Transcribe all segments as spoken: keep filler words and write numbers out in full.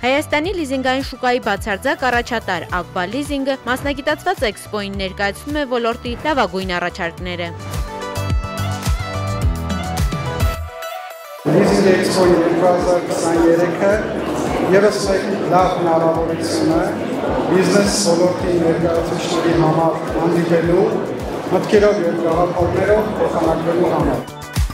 Հայաստանի լիզինգային շուկայի բացարձակ առաջատար Ակբա լիզինգը մասնագիտացված էքսպոին ներկայացնում է ոլորտի լավագույն առաջարկները։ Լիզինգ էքսպոյի երկու հազար քսաներեքը ևս մեկ լավ հնարավորություն է բիզնես ոլորտի ներկայացուցիչների համար հանդիպելու, մտքերով և գաղափարներով փոխանակվելու համար։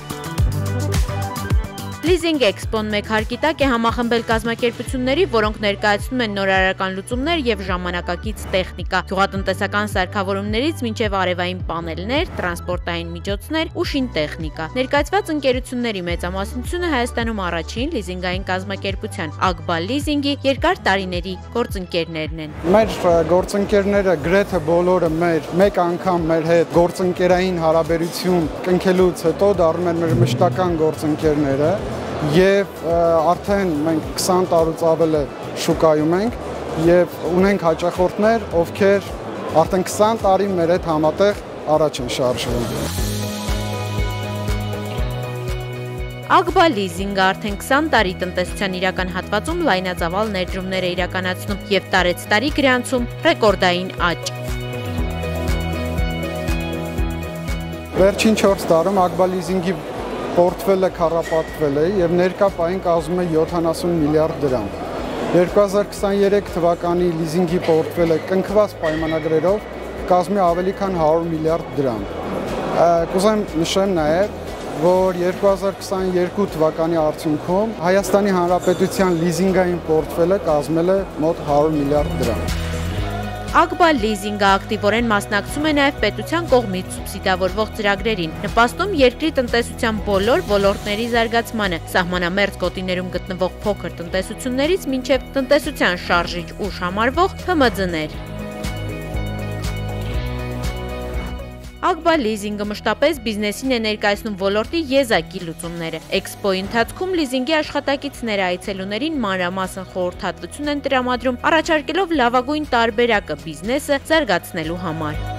Լիզինգ էքսպոն մեկ հարկի տակ է համախմբել կազմակերպությունների, որոնք ներկայացնում են նորարարական լուծումներ և ժամանակակից տեխնիկա, գյուղատնտեսական սարքավորումներից մինչև արևային պանելներ, տրանսպորտային միջոցներ ու շինտեխնիկա։ Ներկայացված ընկերությունների մեծամասնությունը Հայաստանում առաջին լիզինգային կազմակերպության Ակբա լիզինգի երկար տարիների գործընկերներն են։ Մեր գործընկերները գրեթե բոլորը մեր մեկ անգամ մեր հետ գործընկերային հարաբերություն կնքելուց հետո դառնում են մեր մշտական գործընկերները և արդեն մենք քսան տարուց ավել է շուկայում ենք և ունենք հաճախորդներ, ովքեր արդեն քսան տարի մեր հետ համատեղ առաջ են շարժվում։ Ակբա լիզինգը արդեն քսան տարի տնտեսության իրական հատվածում լայնածավալ ներդրումներ է իրականացնում և տարեց տարի գրանցում ռեկորդային աճ։ Վերջին չորս տարում Ակբա լիզինգի պորտֆելը քառապատկվել է և ներկա պահին կազմում է յոթանասուն միլիարդ դրամ։ երկու հազար քսաներեք թվականի լիզինգի պորտֆելը կնքված պայմանագրերով կազմի ավելի քան հարյուր միլիարդ դրամ։ Կուզեմ նշեմ նաև, որ երկու հազար քսաներկու թվականի արդյունքում Հայաստանի Հանրապետության լիզինգային պորտֆելը կազմել է մոտ հարյուր միլիարդ դրամ։ Ակբա լիզինգը ակտիվորեն մասնակցում է նաև պետության կողմից սուբսիդավորվող ծրագրերին, նպաստում երկրի տնտեսության բոլոր ոլորտների զարգացմանը, սահմանամերձ գոտիներում գտնվող փոքր տնտեսություններից մինչև տնտեսության շարժիչ ուժ համարվող Փ M D-ներ։ Ակբա լիզինգը մշտապես բիզնեսին է ներկայացնում ոլորտի եզակի լուծումները։ Էքսպոյի ընթացքում լիզինգի աշխատակիցները այցելուներին մանրամասն խորհրդատվություն են տրամադրում, առաջարկելով լավագույն տարբերակը բիզնեսը զարգացնելու համար։